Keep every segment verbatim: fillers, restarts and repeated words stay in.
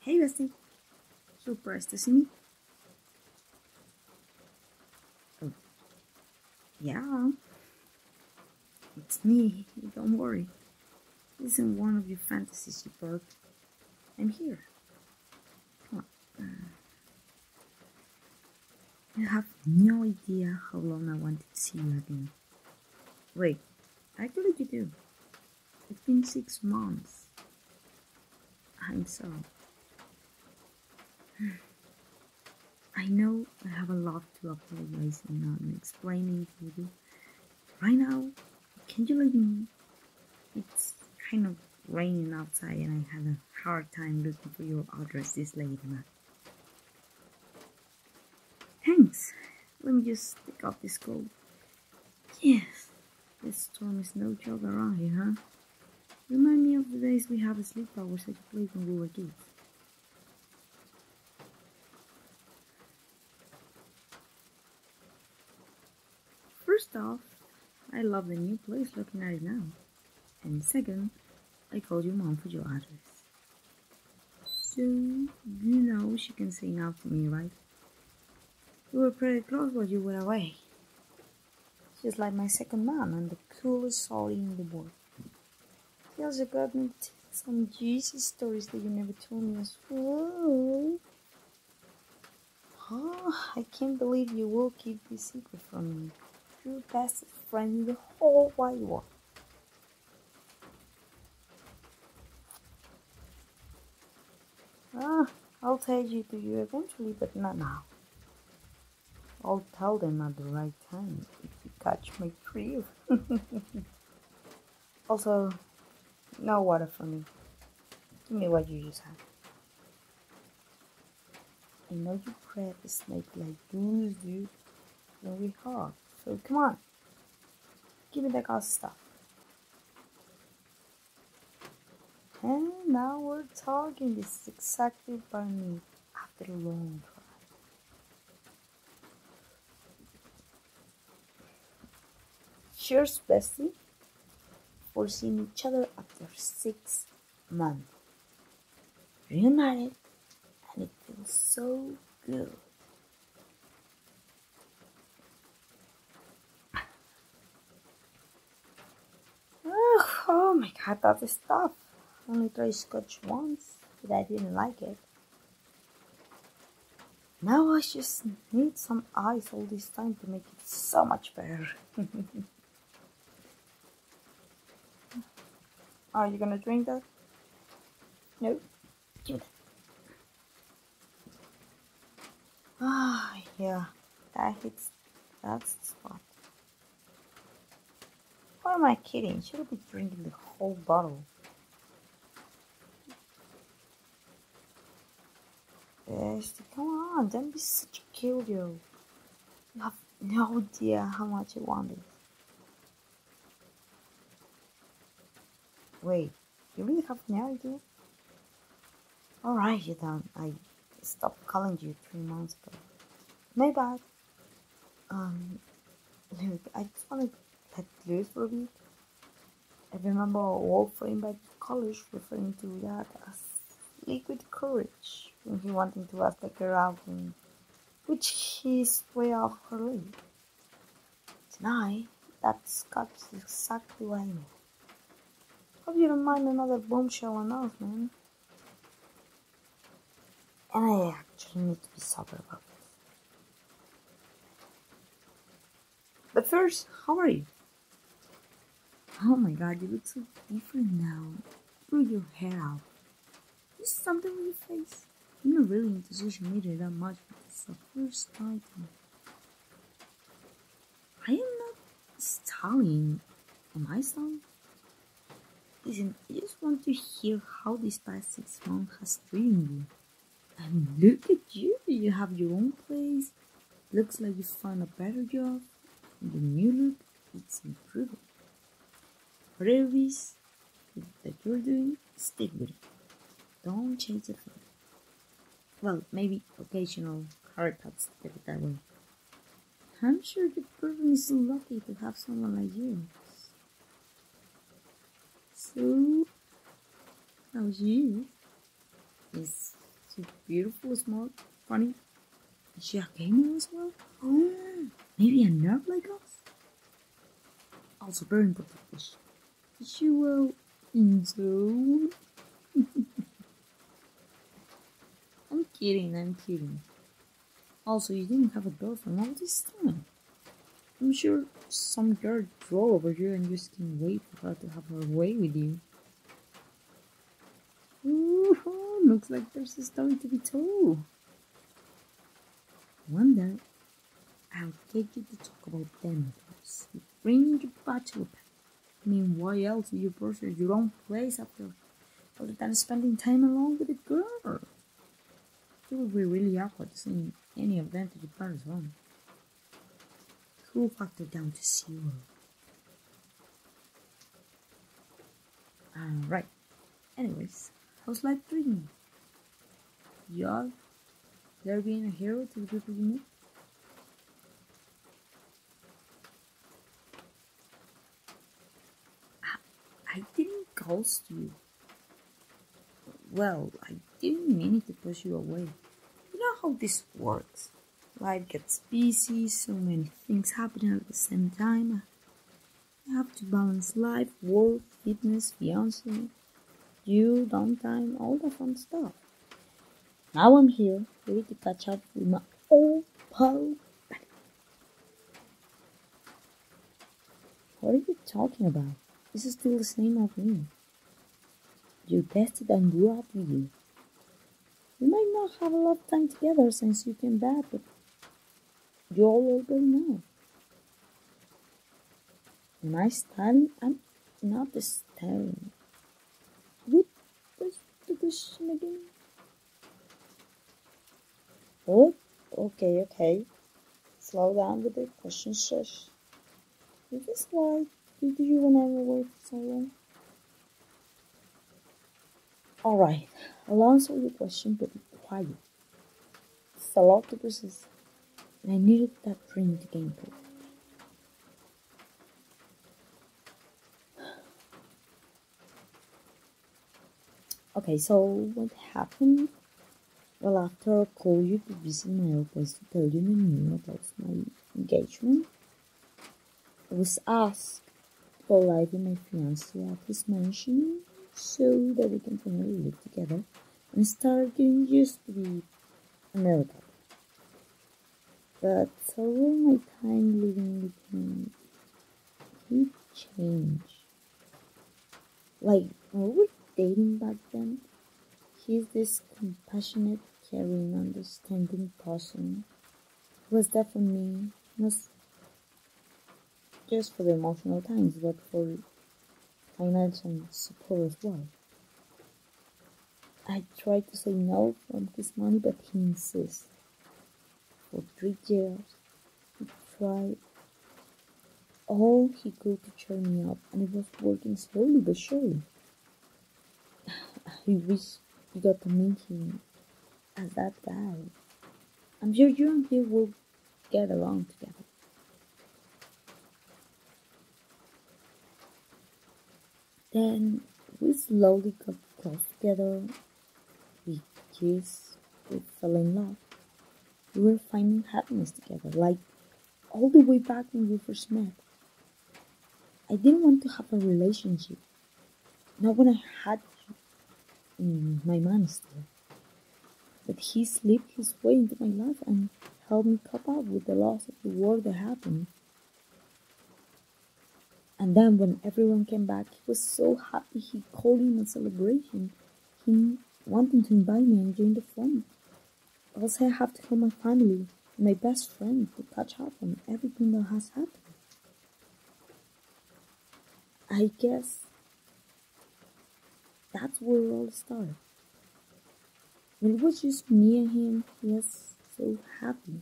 Hey bestie, surprised to see me? Oh, yeah, it's me, don't worry. This isn't one of your fantasies you broke. I'm here. Come on. You have no idea how long I wanted to see you again. Wait, actually you do. It's been six months. I'm sorry. I know I have a lot to apologize and um, explaining to you. Right now, can you let me? It's kind of raining outside and I had a hard time looking for your address this late at night. Thanks. Let me just take off this coat. Yes, this storm is no joke around here, huh? Remind me of the days we had sleepovers at your place when we were kids. First off, I love the new place looking at it now. And second, I called your mom for your address. So, you know she can say no to me, right? We were pretty close while you were away. She's like my second mom and the coolest soul in the world. She also got me some juicy stories that you never told me as well. Oh, I can't believe you will keep this secret from me. Your best friend in the whole wide world. Ah, I'll tell you to you eventually, but not now. I'll tell them at the right time if you catch my crew. Also, no water for me. Give me what you just had. I know you prep a snake like goose, dude, when we hug. So come on, give me that good stuff. And now we're talking. This is exactly what I need after a long drive. Cheers, bestie, for seeing each other after six months. Reunited, and it feels so good. Oh, oh my god, that is tough. Only tried scotch once, but I didn't like it. Now I just need some ice all this time to make it so much better. Are you gonna drink that? No? Give me that. Ah, yeah, that hits, that's the spot. Why am I kidding? Should I be drinking the whole bottle? Bestie, come on, don't be such a killjoy. You have no idea how much I want this. Wait, you really have no idea? Alright, you don't. I stopped calling you three months ago. My bad. Um, look, I just want to let loose for a bit. I remember Wolf invited to college referring to that as liquid courage when he wanted to ask a girl out in which he's way off her league. Tonight, that scotch is exactly what I know. Hope you don't mind another bombshell announcement. And I actually need to be sober about this. But first, how are you? Oh my god, you look so different now. Grew your hair out. Is something with your face? I'm not really into social media that much, but it's the first time. I am not stalling. Am I stalling? Listen, I just want to hear how this past six months has treated you. I mean, look at you. You have your own place. Looks like you found a better job. And the new look, it's improving. Whatever it is that you're doing, stick with it. Don't change a thing. Well, maybe occasional haircuts to get it that way. I'm sure the person is so lucky to have someone like you. So, how's you? Is She's beautiful, smart, funny. Is she a gamer as well? Oh, maybe a nerd like us? Also, very important question. Is she well into? I'm kidding, I'm kidding. Also, you didn't have a girlfriend all this time. I'm sure some girl drove over here and you just can't wait for her to have her way with you. Ooh, looks like there's a story to be told. One day, I'll get you to talk about them first. You bring your bachelor pad. I mean, why else would you pursue your own place after other than spending time alone with a girl? It would be really awkward seeing any of them to your parents' home. Cool factor down to zero. Alright. Anyways, how's life treating you? Y'all, they're being a hero to the people you meet? I, I didn't ghost you. Well, I didn't mean it to push you away. You know how this works. Life gets busy, so many things happening at the same time. You have to balance life, work, fitness, fiance, you, downtime, all the fun stuff. Now I'm here, ready to catch up with my old pal. What are you talking about? This is still the same old me. You tested and grew up with you. We might not have a lot of time together since you came back, but you all already know. Am I styling? I'm not styling. What was the question again? Oh, okay, okay. Slow down with the question, shush. Is this why did you and I were away for so long? Alright, I'll answer your question, but be quiet. It's a lot to process, and I needed that drink to gain through. Okay, so what happened? Well, after I called you to visit my old place to tell you the news about my engagement, I was asked to go live with my fiance at his mansion so that we can finally live together and start getting used to the America. But over my time living with him, he changed. Like, when we were dating back then, he's this compassionate, caring, understanding person. He was there for me, not just for the emotional times, but for financial support as well. I tried to say no from his money, but he insists. For three years, he tried all he could to cheer me up, and it was working slowly but surely. I wish you got to meet him as that guy. I'm sure you and he will get along together. Then we slowly got close together. We kissed, we fell in love. We were finding happiness together, like all the way back when we first met. I didn't want to have a relationship, not when I had you in my mind still. But he slipped his way into my life and helped me cope up with the loss of the war that happened. And then when everyone came back, he was so happy he called in a celebration. He wanted to invite me and join the fun. Also, I have to call my family and my best friend to catch up on everything that has happened. I guess that's where it all started. When it was just me and him, he was so happy.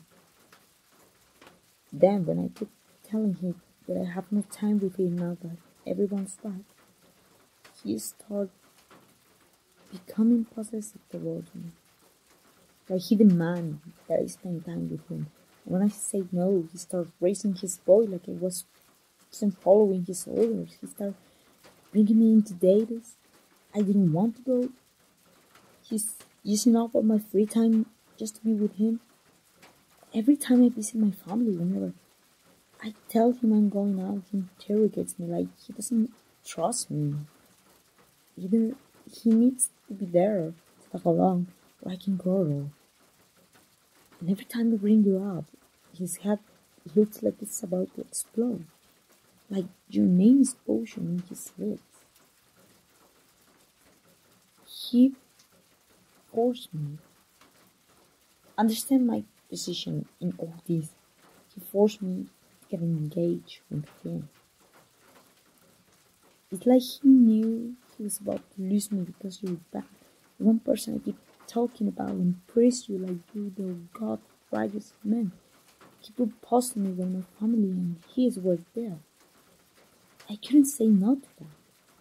Then when I kept telling him that I have no time with him now that everyone's back, he started becoming possessive towards me. Like he demanded that I spend time with him. And when I said no, he started raising his voice like I was wasn't following his orders. He started bringing me into dates I didn't want to go. He's using up all my free time just to be with him. Every time I visit my family, whenever I tell him I'm going out, he interrogates me like he doesn't trust me. Either he needs to be there to tag along, or I can go along. And every time I bring you up, his head looks like it's about to explode. Like your name is potion in his lips. He forced me. Understand my position in all this. He forced me to get engaged with him. It's like he knew he was about to lose me because you're back. The one person I keep talking about and praise you like you're the God righteous man. He proposed to me when my family and his were there. I couldn't say no to that.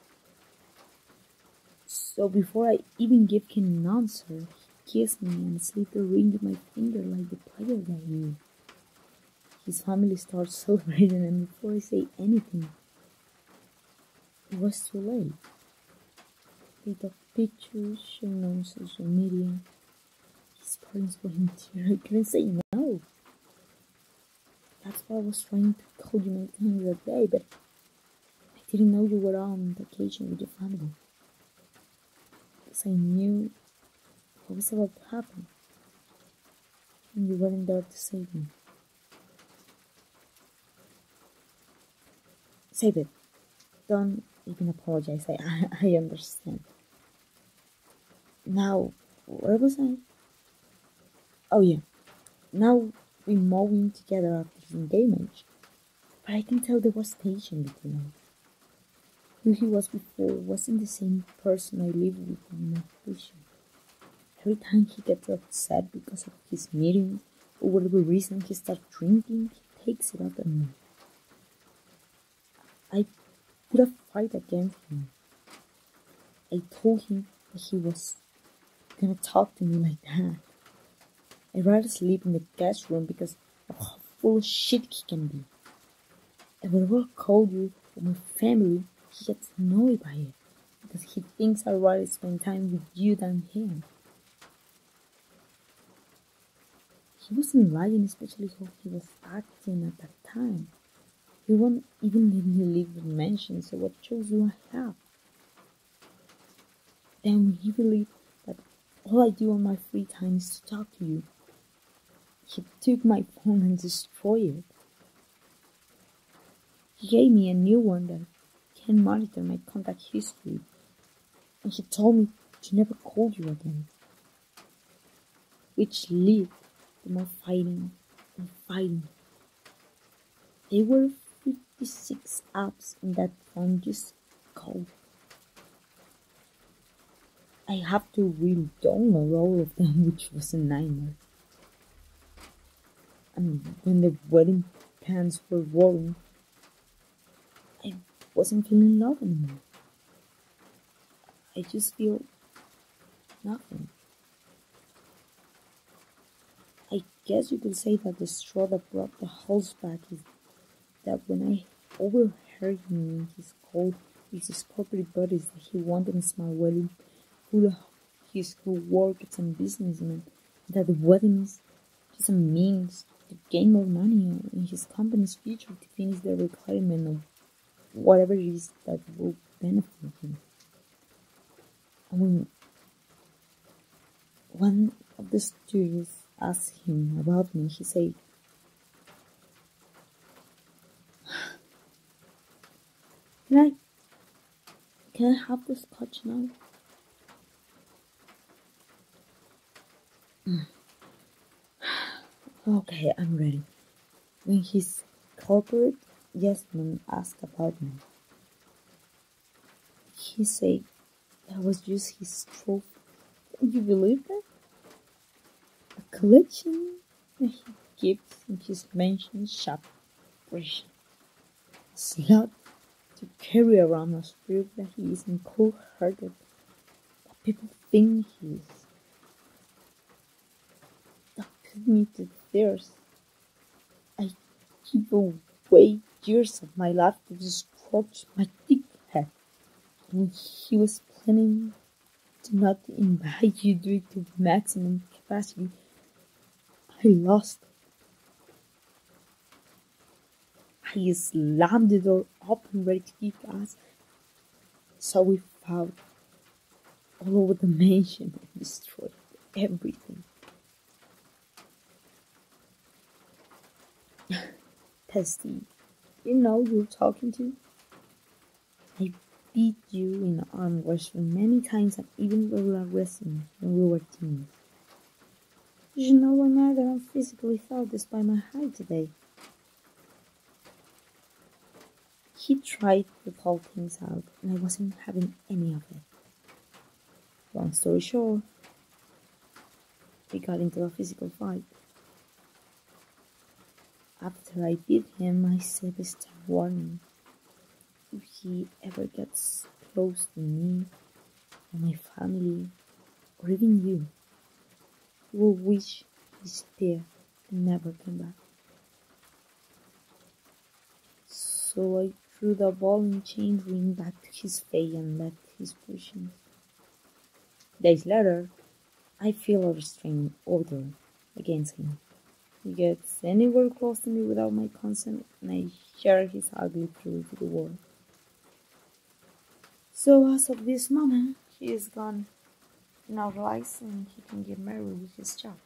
So before I even gave him an answer, he kissed me and slipped a ring to my finger like the player that he knew. His family starts celebrating, and before I say anything, it was too late. They took pictures, sharing on social media. His parents were in tears. I couldn't say no. That's why I was trying to call you many times a day, but I didn't know you were on vacation with your family. Because I knew what was about to happen. And you weren't there to save me. Save it. Don't even apologize. I, I understand. Now, where was I? Oh yeah. Now we're moving together after his engagement. But I can tell there was tension between us. Who he was before wasn't the same person I lived with in my vision. Every time he gets upset because of his meetings, or whatever reason he starts drinking, he takes it out on me. I put a fight against him. I told him that he was gonna talk to me like that. I'd rather sleep in the guest room because of how full of shit he can be. And whenever I call you or my family, he gets annoyed by it because he thinks I'd rather spend time with you than him. He wasn't lying, especially how he was acting at that time. He won't even let me leave the mansion, so what choice do I have? Then when he believed that all I do on my free time is to talk to you, he took my phone and destroyed it. He gave me a new one that can monitor my contact history, and he told me to never call you again, which led to more fighting and fighting. There were fifty-six apps in that phone just called. I have to really download all of them, which was a nightmare. And when the wedding pants were rolling, I wasn't feeling love anymore. I just feel nothing. I guess you could say that the straw that brought the house back is that when I overheard him in his call with his corporate buddies that he wanted a small wedding full of his co-workers and businessmen, that the wedding is just a means to gain more money in his company's future to finish the requirement of whatever it is that will benefit him. And when one of the students asked him about me, he said, Can I, can I have the scotch now? Okay, I'm ready. When his corporate yes man asked about me, he said that was just his trophy. Can you believe that? A collection that he keeps in his mansion shop. A slot to carry around a spirit that he isn't cold-hearted, that people think he is. That put me to tears. I give away years of my life to destroy my thick head. And he was planning do not invite you to it to the maximum capacity. I lost. I slammed the door open, ready to kick ass. So we fought all over the mansion and destroyed everything. Testy, you know who you're talking to? I beat you in arm wrestling many times and even regular wrestling when we were teens. You should know I'm mad that I'm physically felt despite my height today. He tried to talk things out and I wasn't having any of it. Long story short, we got into a physical fight. After I beat him, I said a star warning. If he ever gets close to me or my family or even you, he will wish he's there and never come back. So I threw the ball and chain ring back to his face and left his pushing. Days later, I feel a restraining order against him. He gets anywhere close to me without my consent and I share his ugly truth to the world. So as of this moment, he is gone, now realized and he can get married with his job.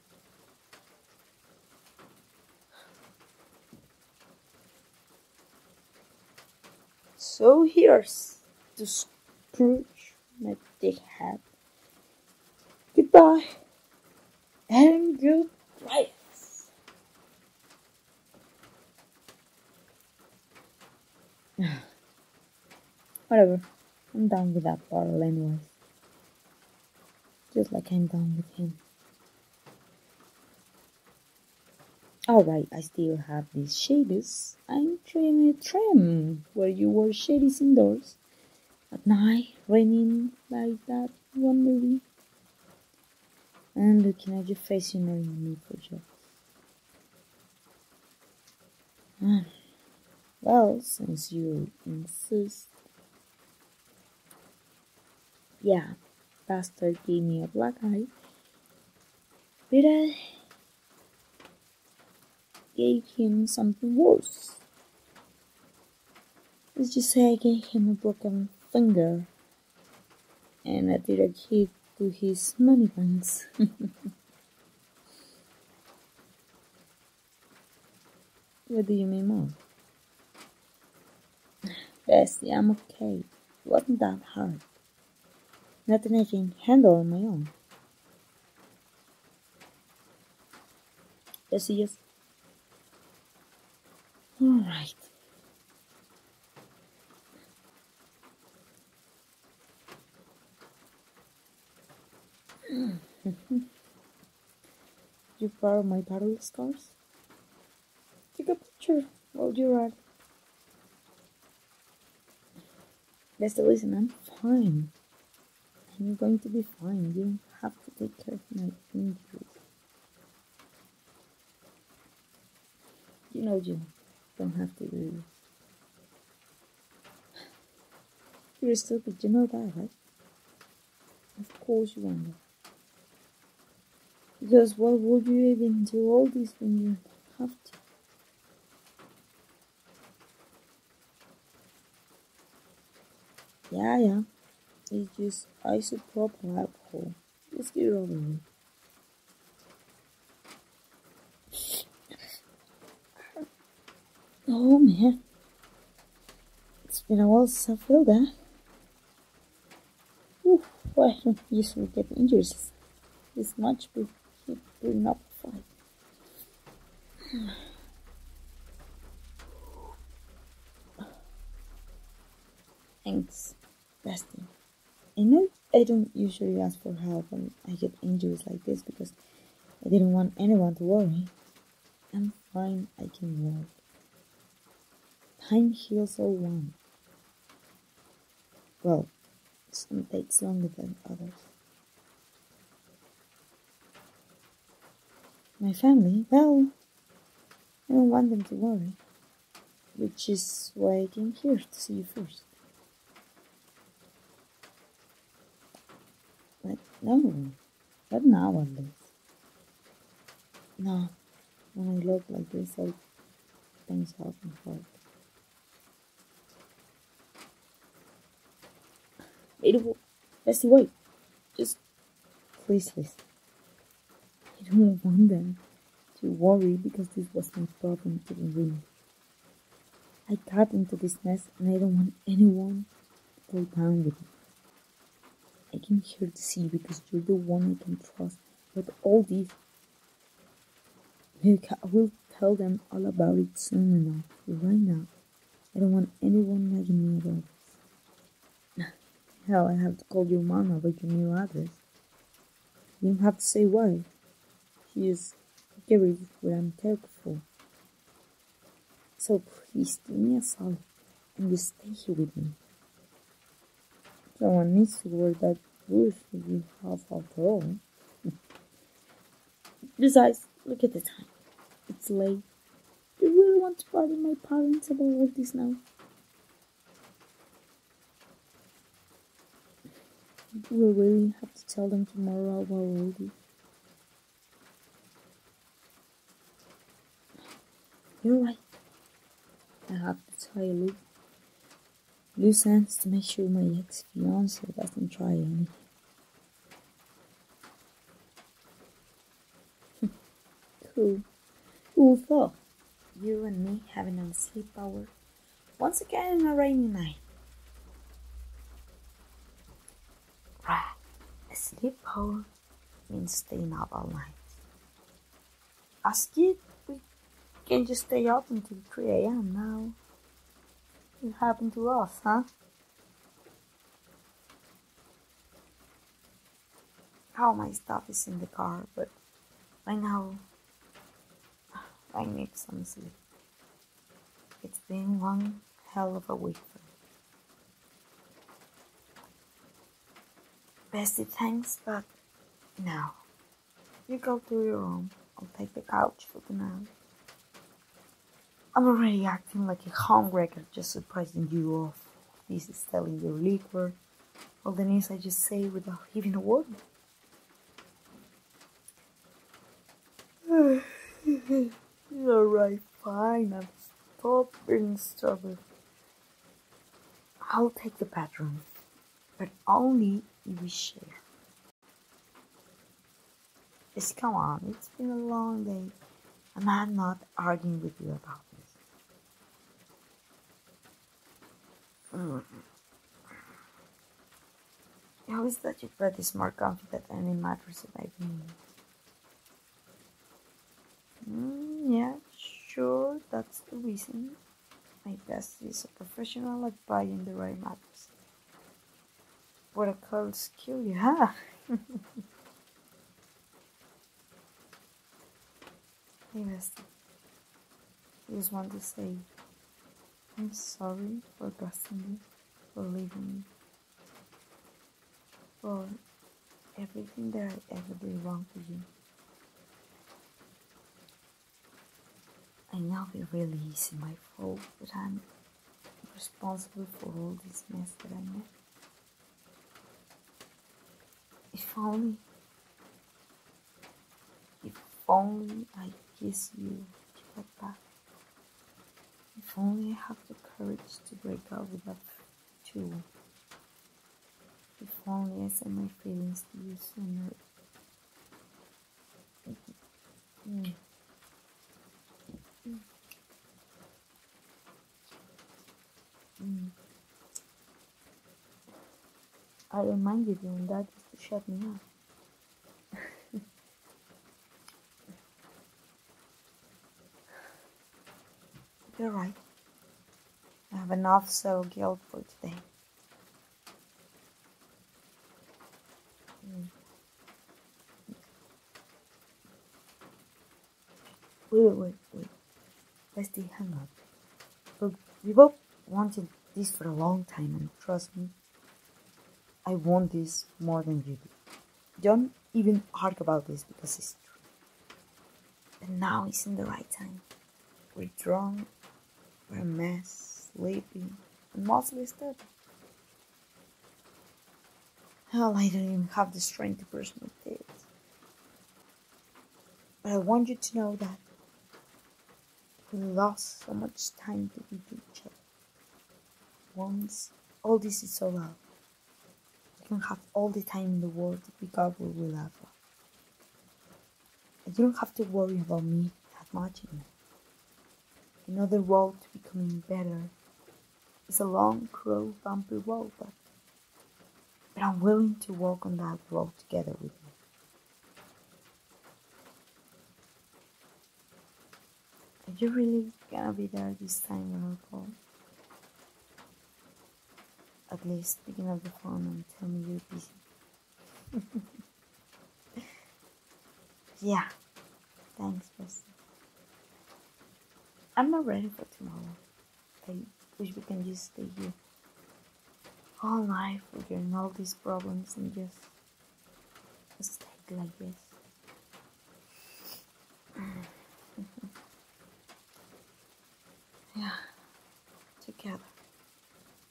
So here's to Scrooge, my big hat. Goodbye and good rides. Whatever, I'm done with that bottle anyways. Just like I'm done with him. Alright, I still have these shades. I'm trying a tram where you wear shades indoors. At night, raining like that one movie. And looking at your face, you know you need for jokes. Ah, well, since you insist. Yeah, Bastard gave me a black eye. But I gave him something worse. Let's just say I gave him a broken finger and a direct hit to his money banks. What do you mean more? Bestie, I'm okay. It wasn't that hard. Nothing I can handle on my own. Bestie, yes. Alright. You borrow my battle scars? Take a picture while you're at it. Bestie, listen, I'm fine. And you're going to be fine. You don't have to take care of my injuries. You know you don't have to do this. You're stupid, you know that, right? Of course you wonder. Because why would you even do all this when you have to? Yeah, yeah. It's just isopropyl alcohol. Just get it over with. Oh man. It's been a while since I feel that. Oof, well, I don't usually get injuries this much, but keep putting up a fight. Thanks, bestie. I know I don't usually ask for help when I get injuries like this because I didn't want anyone to worry. I'm fine, I can walk. Time heals all one. Well, some takes longer than others. My family, well, I don't want them to worry. Which is why I came here to see you first. No, not now at least. No, when I look like this, I things often hurt. It, Bessie, wait. Just please listen. I don't want them to worry because this was my problem to begin with. I got into this mess and I don't want anyone to go down with me. I came here to see you because you're the one I can trust. But all this, look, I will tell them all about it soon enough. But right now, I don't want anyone nagging me about this. Hell, I have to call your mom about your new address. You don't have to say why. She just carries what I'm terrible for. So please do me a solid and just stay here with me. Someone needs to wear that roof you have after all. Besides, look at the time. It's late. Do you really want to bother my parents about all this now? Do we really have to tell them tomorrow about all this? You're right. I have to tie a loop. Loose ends to make sure my ex-fiance doesn't try anything. Cool. Who thought? You and me having a sleepover once again on a rainy night. Right. A sleepover means staying up all night. As kids, we can just stay up until three a m now. It happened to us, huh? All my stuff is in the car, but right now I need some sleep. It's been one hell of a week for me. Bestie, thanks, but no. You go to your room. I'll take the couch for tonight. I'm already acting like a homewrecker just surprising you off. This is telling your liquor. All the news I just say without even a word. Alright, fine. I've stopped being stubborn. I'll take the bedroom, but only if we share. Just come on, it's been a long day, and I'm not arguing with you about this. Mm. I always thought your bed is more comfy than any mattress that I've been in. Mm, yeah, sure, that's the reason. My bestie is a professional at buying the right mattress. What a cold skill you have. Hey bestie, I just want to say I'm sorry for busting you, for leaving me, for everything that I ever did wrong to you. I know it really is my fault, but I'm responsible for all this mess that I made. If only, if only I kiss you to get back. If only I have the courage to break up with that tool. If only I send my feelings to you sooner. Mm. Mm. Mm. I don't mind you doing that just to shut me up. You're right. I have enough self-guilt for today. Mm. Wait, wait, wait, wait. Bestie, hang up. Look, we both wanted this for a long time, and trust me, I want this more than you do. Don't even argue about this because it's true. But now isn't the right time. We're drunk, we're a mess, sleepy, and mostly stupid. Hell, I don't even have the strength to brush my teeth. But I want you to know that we lost so much time to be with each other. Once all this is over, you can have all the time in the world to pick up where we left off. And you don't have to worry about me that much anymore. Another road to becoming better is a long, cruel, bumpy road, but, but I'm willing to walk on that road together with you. Are you really gonna be there this time when I call? At least picking up the phone and tell me you're busy. Yeah, thanks, Bessie. I'm not ready for tomorrow. I wish we can just stay here all night forgetting all these problems and just, just take like this. Yeah, together.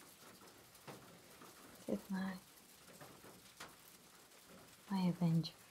Good night, my Avenger.